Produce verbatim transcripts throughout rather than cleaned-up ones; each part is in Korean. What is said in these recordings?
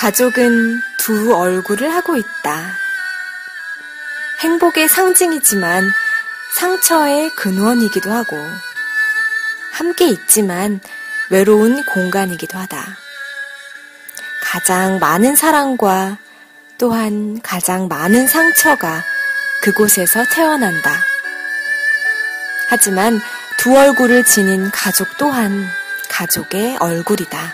가족은 두 얼굴을 하고 있다. 행복의 상징이지만 상처의 근원이기도 하고, 함께 있지만 외로운 공간이기도 하다. 가장 많은 사랑과 또한 가장 많은 상처가 그곳에서 태어난다. 하지만 두 얼굴을 지닌 가족 또한 가족의 얼굴이다.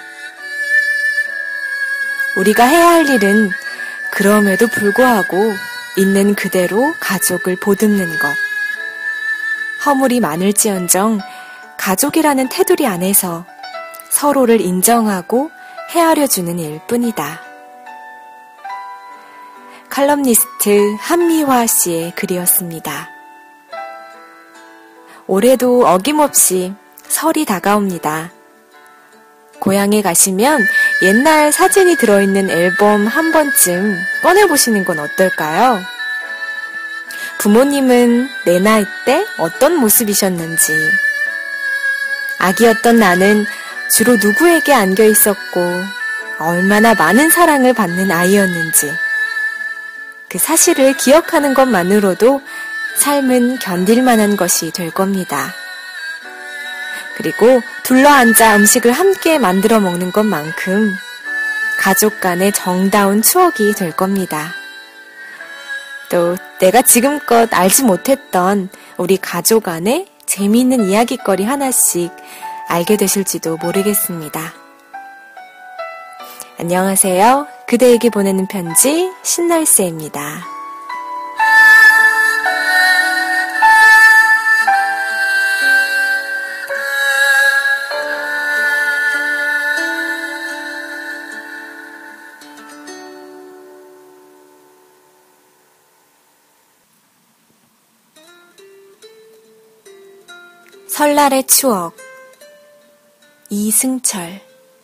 우리가 해야 할 일은 그럼에도 불구하고 있는 그대로 가족을 보듬는 것. 허물이 많을지언정 가족이라는 테두리 안에서 서로를 인정하고 헤아려주는 일뿐이다. 칼럼니스트 한미화 씨의 글이었습니다. 올해도 어김없이 설이 다가옵니다. 고향에 가시면 옛날 사진이 들어있는 앨범 한 번쯤 꺼내보시는 건 어떨까요? 부모님은 내 나이 때 어떤 모습이셨는지, 아기였던 나는 주로 누구에게 안겨 있었고 얼마나 많은 사랑을 받는 아이였는지, 그 사실을 기억하는 것만으로도 삶은 견딜만한 것이 될 겁니다. 그리고 둘러앉아 음식을 함께 만들어 먹는 것만큼 가족 간의 정다운 추억이 될 겁니다. 또 내가 지금껏 알지 못했던 우리 가족 안의 재미있는 이야깃거리 하나씩 알게 되실지도 모르겠습니다. 안녕하세요. 그대에게 보내는 편지 신날새입니다. 설날의 추억, 이승철.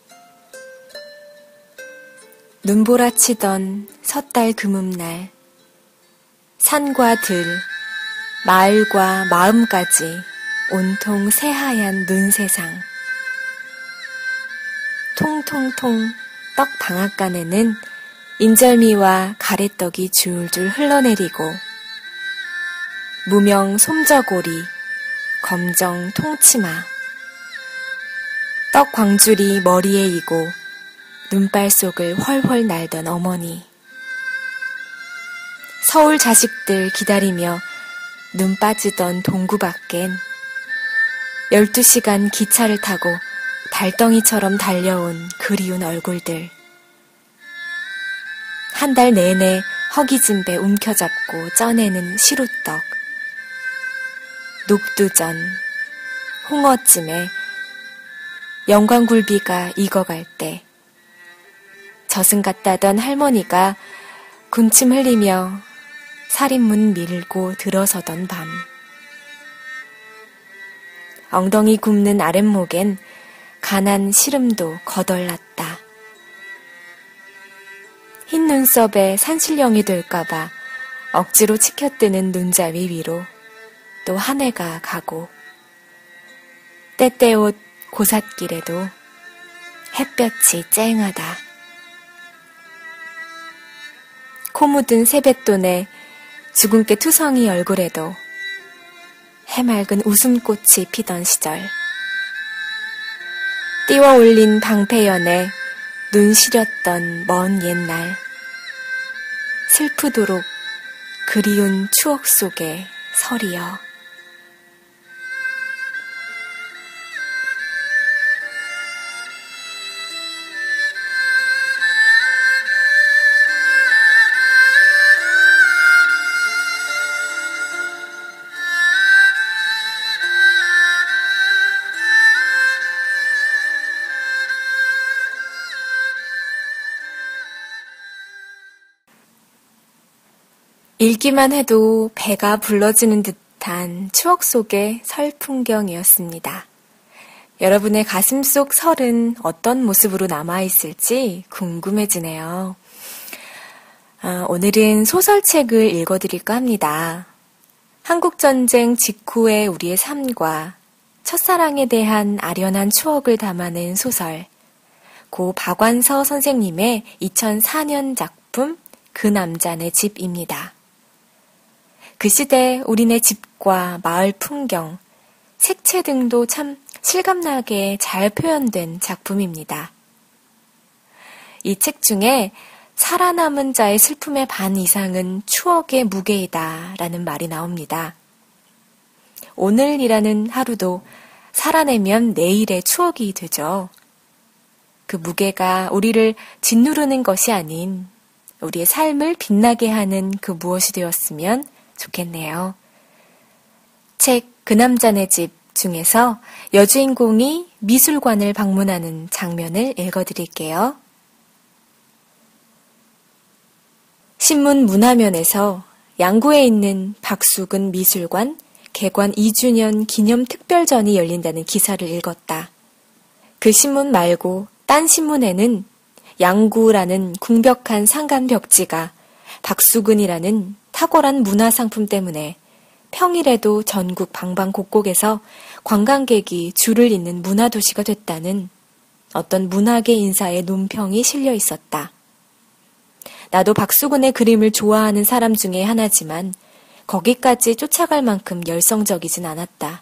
눈보라치던 섣달 금음날, 산과 들, 마을과 마음까지 온통 새하얀 눈세상. 통통통 떡 방앗간에는 인절미와 가래떡이 줄줄 흘러내리고, 무명 솜저고리, 검정 통치마, 떡 광줄이 머리에 이고 눈발 속을 훨훨 날던 어머니. 서울 자식들 기다리며 눈 빠지던 동구 밖엔 열두 시간 기차를 타고 달덩이처럼 달려온 그리운 얼굴들. 한 달 내내 허기진 배 움켜잡고 쪄내는 시루떡, 녹두전, 홍어찜에 영광굴비가 익어갈 때 젖은 같다던 할머니가 군침 흘리며 살인문 밀고 들어서던 밤. 엉덩이 굽는 아랫목엔 간한 시름도 거덜났다. 흰 눈썹에 산신령이 될까봐 억지로 치켜뜨는 눈자위 위로 또 한 해가 가고, 때때옷 고삿길에도 햇볕이 쨍하다. 코 묻은 세뱃돈에 주근깨 투성이 얼굴에도 해맑은 웃음꽃이 피던 시절. 띄워 올린 방패연에 눈 시렸던 먼 옛날. 슬프도록 그리운 추억 속의 설이여. 읽기만 해도 배가 불러지는 듯한 추억 속의 설 풍경이었습니다. 여러분의 가슴 속 설은 어떤 모습으로 남아있을지 궁금해지네요. 아, 오늘은 소설책을 읽어드릴까 합니다. 한국전쟁 직후의 우리의 삶과 첫사랑에 대한 아련한 추억을 담아낸 소설, 고 박완서 선생님의 이천사 년 작품 그 남자네 집입니다. 그 시대 우리네 집과 마을 풍경, 색채 등도 참 실감나게 잘 표현된 작품입니다. 이 책 중에 살아남은 자의 슬픔의 반 이상은 추억의 무게이다 라는 말이 나옵니다. 오늘이라는 하루도 살아내면 내일의 추억이 되죠. 그 무게가 우리를 짓누르는 것이 아닌 우리의 삶을 빛나게 하는 그 무엇이 되었으면 좋겠네요. 책 그 남자네 집 중에서 여주인공이 미술관을 방문하는 장면을 읽어드릴게요. 신문 문화면에서 양구에 있는 박수근 미술관 개관 이 주년 기념 특별전이 열린다는 기사를 읽었다. 그 신문 말고 딴 신문에는 양구라는 궁벽한 상간 벽지가 박수근이라는 탁월한 문화상품 때문에 평일에도 전국 방방곡곡에서 관광객이 줄을 잇는 문화도시가 됐다는 어떤 문화계 인사의 논평이 실려 있었다. 나도 박수근의 그림을 좋아하는 사람 중에 하나지만 거기까지 쫓아갈 만큼 열성적이진 않았다.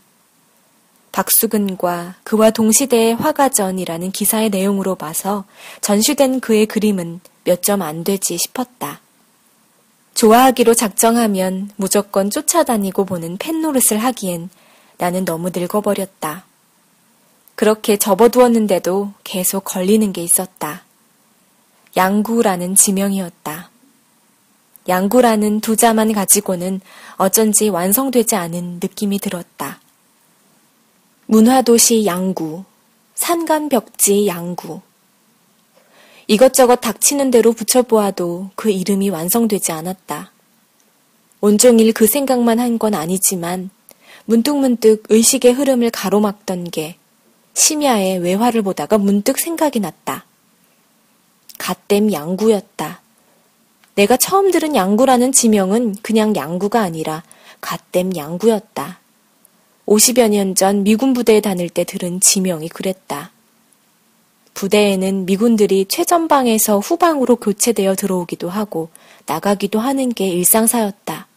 박수근과 그와 동시대의 화가전이라는 기사의 내용으로 봐서 전시된 그의 그림은 몇 점 안 되지 싶었다. 좋아하기로 작정하면 무조건 쫓아다니고 보는 팬노릇을 하기엔 나는 너무 늙어버렸다. 그렇게 접어두었는데도 계속 걸리는 게 있었다. 양구라는 지명이었다. 양구라는 두 자만 가지고는 어쩐지 완성되지 않은 느낌이 들었다. 문화도시 양구, 산간벽지 양구. 이것저것 닥치는 대로 붙여보아도 그 이름이 완성되지 않았다. 온종일 그 생각만 한 건 아니지만 문득문득 의식의 흐름을 가로막던 게 심야에 외화를 보다가 문득 생각이 났다. 갓댐 양구였다. 내가 처음 들은 양구라는 지명은 그냥 양구가 아니라 갓댐 양구였다. 오십여 년 전 미군 부대에 다닐 때 들은 지명이 그랬다. 부대에는 미군들이 최전방에서 후방으로 교체되어 들어오기도 하고 나가기도 하는 게 일상사였다.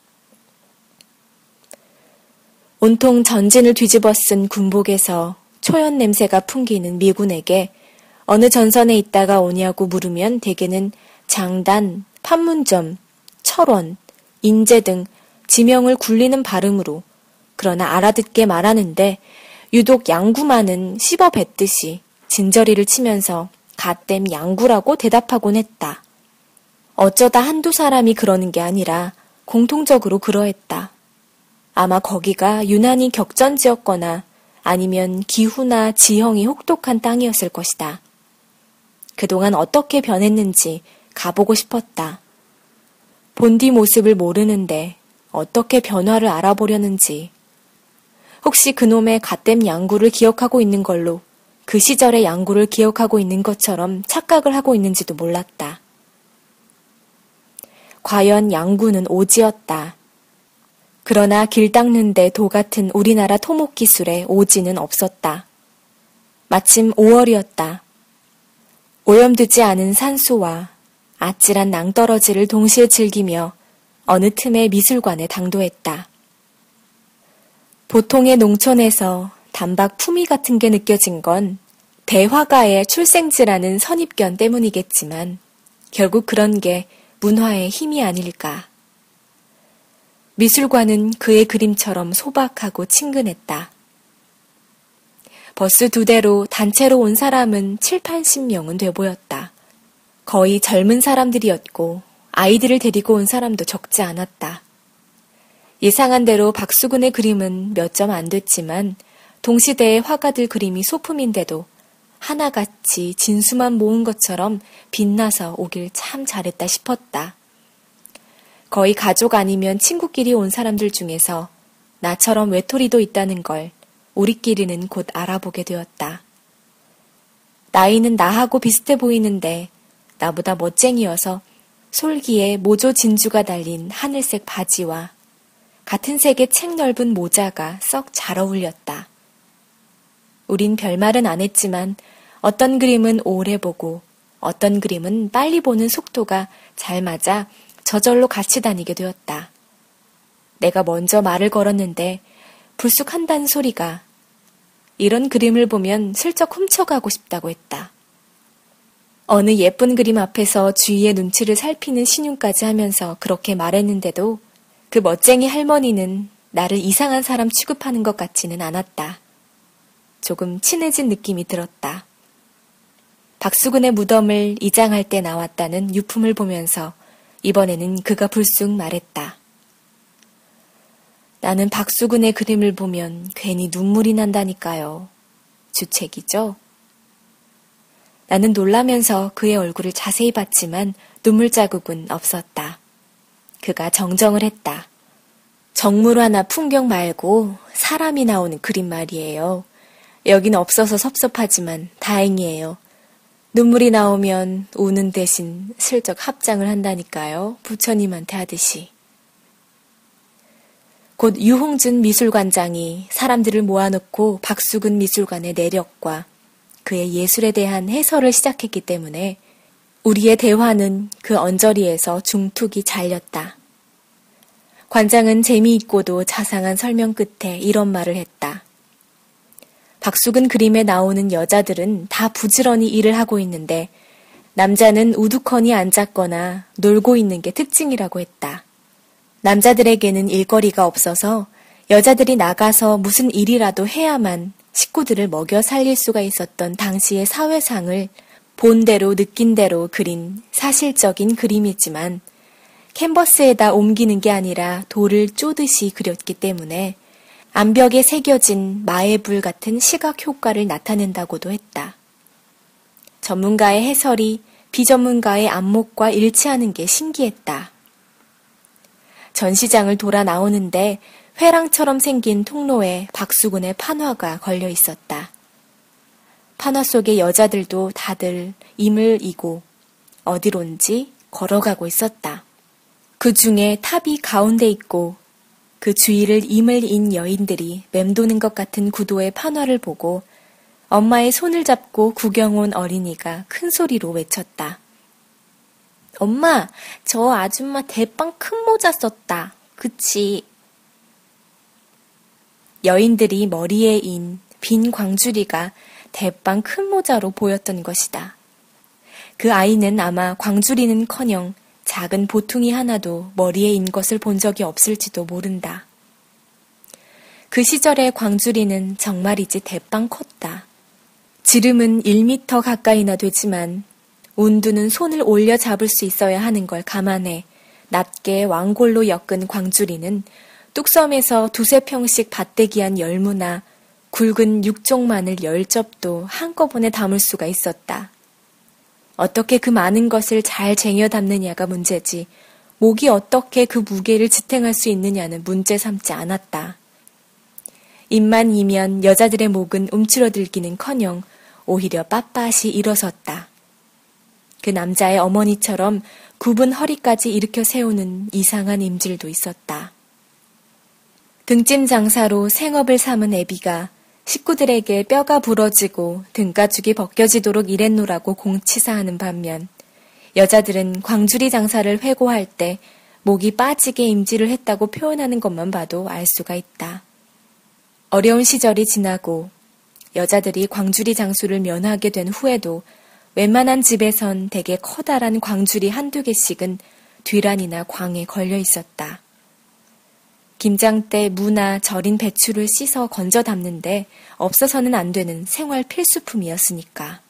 온통 전진을 뒤집어 쓴 군복에서 초연 냄새가 풍기는 미군에게 어느 전선에 있다가 오냐고 물으면 대개는 장단, 판문점, 철원, 인제 등 지명을 굴리는 발음으로 그러나 알아듣게 말하는데 유독 양구만은 씹어 뱉듯이 진저리를 치면서 갓댐 양구라고 대답하곤 했다. 어쩌다 한두 사람이 그러는 게 아니라 공통적으로 그러했다. 아마 거기가 유난히 격전지였거나 아니면 기후나 지형이 혹독한 땅이었을 것이다. 그동안 어떻게 변했는지 가보고 싶었다. 본디 모습을 모르는데 어떻게 변화를 알아보려는지. 혹시 그놈의 갓댐 양구를 기억하고 있는 걸로 그 시절의 양구를 기억하고 있는 것처럼 착각을 하고 있는지도 몰랐다. 과연 양구는 오지였다. 그러나 길 닦는데 도 같은 우리나라 토목 기술에 오지는 없었다. 마침 오월이었다. 오염되지 않은 산수와 아찔한 낭떠러지를 동시에 즐기며 어느 틈에 미술관에 당도했다. 보통의 농촌에서 단박 품위 같은 게 느껴진 건 대화가의 출생지라는 선입견 때문이겠지만 결국 그런 게 문화의 힘이 아닐까. 미술관은 그의 그림처럼 소박하고 친근했다. 버스 두 대로 단체로 온 사람은 칠팔십 명은 돼 보였다. 거의 젊은 사람들이었고 아이들을 데리고 온 사람도 적지 않았다. 예상한 대로 박수근의 그림은 몇 점 안 됐지만 동시대의 화가들 그림이 소품인데도 하나같이 진수만 모은 것처럼 빛나서 오길 참 잘했다 싶었다. 거의 가족 아니면 친구끼리 온 사람들 중에서 나처럼 외톨이도 있다는 걸 우리끼리는 곧 알아보게 되었다. 나이는 나하고 비슷해 보이는데 나보다 멋쟁이여서 솔기에 모조 진주가 달린 하늘색 바지와 같은 색의 책 넓은 모자가 썩 잘 어울렸다. 우린 별말은 안 했지만 어떤 그림은 오래 보고 어떤 그림은 빨리 보는 속도가 잘 맞아 저절로 같이 다니게 되었다. 내가 먼저 말을 걸었는데 불쑥 한다는 소리가 이런 그림을 보면 슬쩍 훔쳐가고 싶다고 했다. 어느 예쁜 그림 앞에서 주위의 눈치를 살피는 신용까지 하면서 그렇게 말했는데도 그 멋쟁이 할머니는 나를 이상한 사람 취급하는 것 같지는 않았다. 조금 친해진 느낌이 들었다. 박수근의 무덤을 이장할 때 나왔다는 유품을 보면서 이번에는 그가 불쑥 말했다. 나는 박수근의 그림을 보면 괜히 눈물이 난다니까요. 주책이죠? 나는 놀라면서 그의 얼굴을 자세히 봤지만 눈물 자국은 없었다. 그가 정정을 했다. 정물화나 풍경 말고 사람이 나오는 그림 말이에요. 여긴 없어서 섭섭하지만 다행이에요. 눈물이 나오면 우는 대신 슬쩍 합장을 한다니까요. 부처님한테 하듯이. 곧 유홍준 미술관장이 사람들을 모아놓고 박수근 미술관의 내력과 그의 예술에 대한 해설을 시작했기 때문에 우리의 대화는 그 언저리에서 중툭이 잘렸다. 관장은 재미있고도 자상한 설명 끝에 이런 말을 했다. 박수근 그림에 나오는 여자들은 다 부지런히 일을 하고 있는데 남자는 우두커니 앉았거나 놀고 있는 게 특징이라고 했다. 남자들에게는 일거리가 없어서 여자들이 나가서 무슨 일이라도 해야만 식구들을 먹여 살릴 수가 있었던 당시의 사회상을 본대로 느낀 대로 그린 사실적인 그림이지만 캔버스에다 옮기는 게 아니라 돌을 쪼듯이 그렸기 때문에 암벽에 새겨진 마의 불 같은 시각 효과를 나타낸다고도 했다. 전문가의 해설이 비전문가의 안목과 일치하는 게 신기했다. 전시장을 돌아 나오는데 회랑처럼 생긴 통로에 박수근의 판화가 걸려 있었다. 판화 속의 여자들도 다들 임을 이고 어디론지 걸어가고 있었다. 그 중에 탑이 가운데 있고 그 주위를 임을 인 여인들이 맴도는 것 같은 구도의 판화를 보고 엄마의 손을 잡고 구경 온 어린이가 큰 소리로 외쳤다. 엄마, 저 아줌마 대빵 큰 모자 썼다. 그치? 여인들이 머리에 인 빈 광주리가 대빵 큰 모자로 보였던 것이다. 그 아이는 아마 광주리는커녕 작은 보퉁이 하나도 머리에 인 것을 본 적이 없을지도 모른다. 그 시절의 광주리는 정말이지 대빵 컸다. 지름은 일 미터 가까이나 되지만 운두는 손을 올려 잡을 수 있어야 하는 걸 감안해 낮게 왕골로 엮은 광주리는 뚝섬에서 두세 평씩 밭대기한 열무나 굵은 육종마늘 열 접도 한꺼번에 담을 수가 있었다. 어떻게 그 많은 것을 잘 쟁여 담느냐가 문제지 목이 어떻게 그 무게를 지탱할 수 있느냐는 문제 삼지 않았다. 입만 이면 여자들의 목은 움츠러들기는커녕 오히려 빳빳이 일어섰다. 그 남자의 어머니처럼 굽은 허리까지 일으켜 세우는 이상한 임질도 있었다. 등짐 장사로 생업을 삼은 애비가 식구들에게 뼈가 부러지고 등가죽이 벗겨지도록 일했노라고 공치사하는 반면 여자들은 광주리 장사를 회고할 때 목이 빠지게 임질을 했다고 표현하는 것만 봐도 알 수가 있다. 어려운 시절이 지나고 여자들이 광주리 장수를 면하게 된 후에도 웬만한 집에선 대개 커다란 광주리 한두 개씩은 뒤란이나 광에 걸려 있었다. 김장 때 무나 절인 배추를 씻어 건져 담는데 없어서는 안 되는 생활 필수품이었으니까.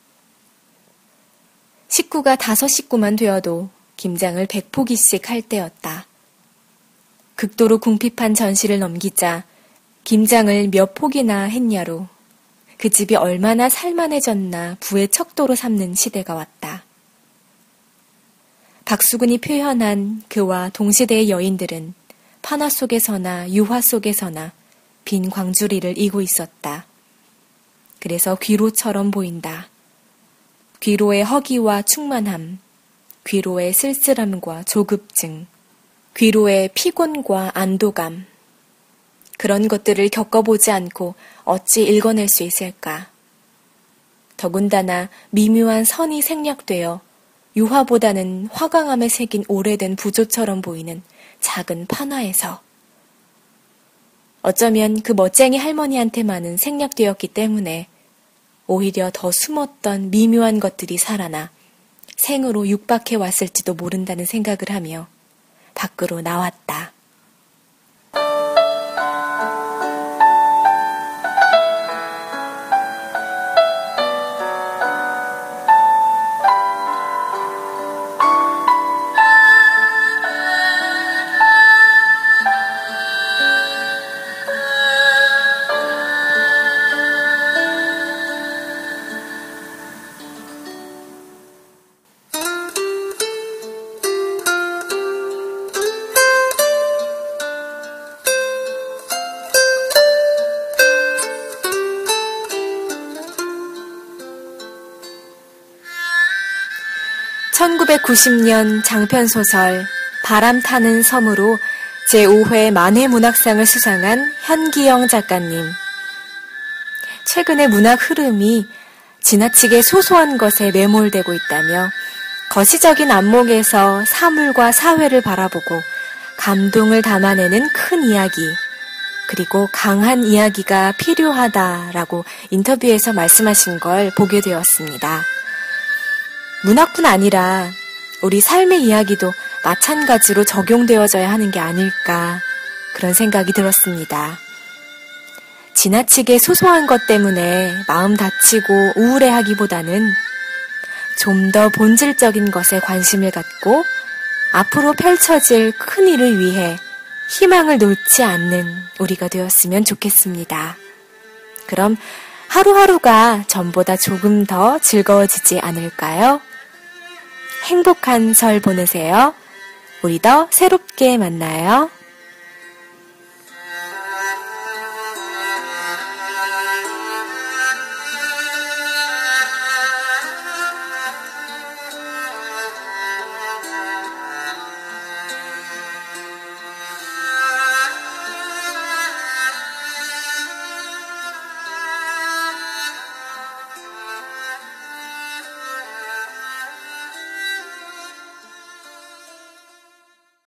식구가 다섯 식구만 되어도 김장을 백 포기씩 할 때였다. 극도로 궁핍한 전시를 넘기자 김장을 몇 포기나 했냐로 그 집이 얼마나 살만해졌나 부의 척도로 삼는 시대가 왔다. 박수근이 표현한 그와 동시대의 여인들은 판화 속에서나 유화 속에서나 빈 광주리를 이고 있었다. 그래서 귀로처럼 보인다. 귀로의 허기와 충만함, 귀로의 쓸쓸함과 조급증, 귀로의 피곤과 안도감, 그런 것들을 겪어보지 않고 어찌 읽어낼 수 있을까? 더군다나 미묘한 선이 생략되어 유화보다는 화강암에 새긴 오래된 부조처럼 보이는 작은 판화에서 어쩌면 그 멋쟁이 할머니한테만은 생략되었기 때문에 오히려 더 숨었던 미묘한 것들이 살아나 생으로 육박해 왔을지도 모른다는 생각을 하며 밖으로 나왔다. 천구백구십 년 장편소설 바람 타는 섬으로 제오 회 만회문학상을 수상한 현기영 작가님. 최근에 문학 흐름이 지나치게 소소한 것에 매몰되고 있다며 거시적인 안목에서 사물과 사회를 바라보고 감동을 담아내는 큰 이야기, 그리고 강한 이야기가 필요하다라고 인터뷰에서 말씀하신 걸 보게 되었습니다. 문학뿐 아니라 우리 삶의 이야기도 마찬가지로 적용되어져야 하는 게 아닐까 그런 생각이 들었습니다. 지나치게 소소한 것 때문에 마음 다치고 우울해하기보다는 좀 더 본질적인 것에 관심을 갖고 앞으로 펼쳐질 큰 일을 위해 희망을 놓지 않는 우리가 되었으면 좋겠습니다. 그럼 하루하루가 전보다 조금 더 즐거워지지 않을까요? 행복한 설 보내세요. 우리 더 새롭게 만나요.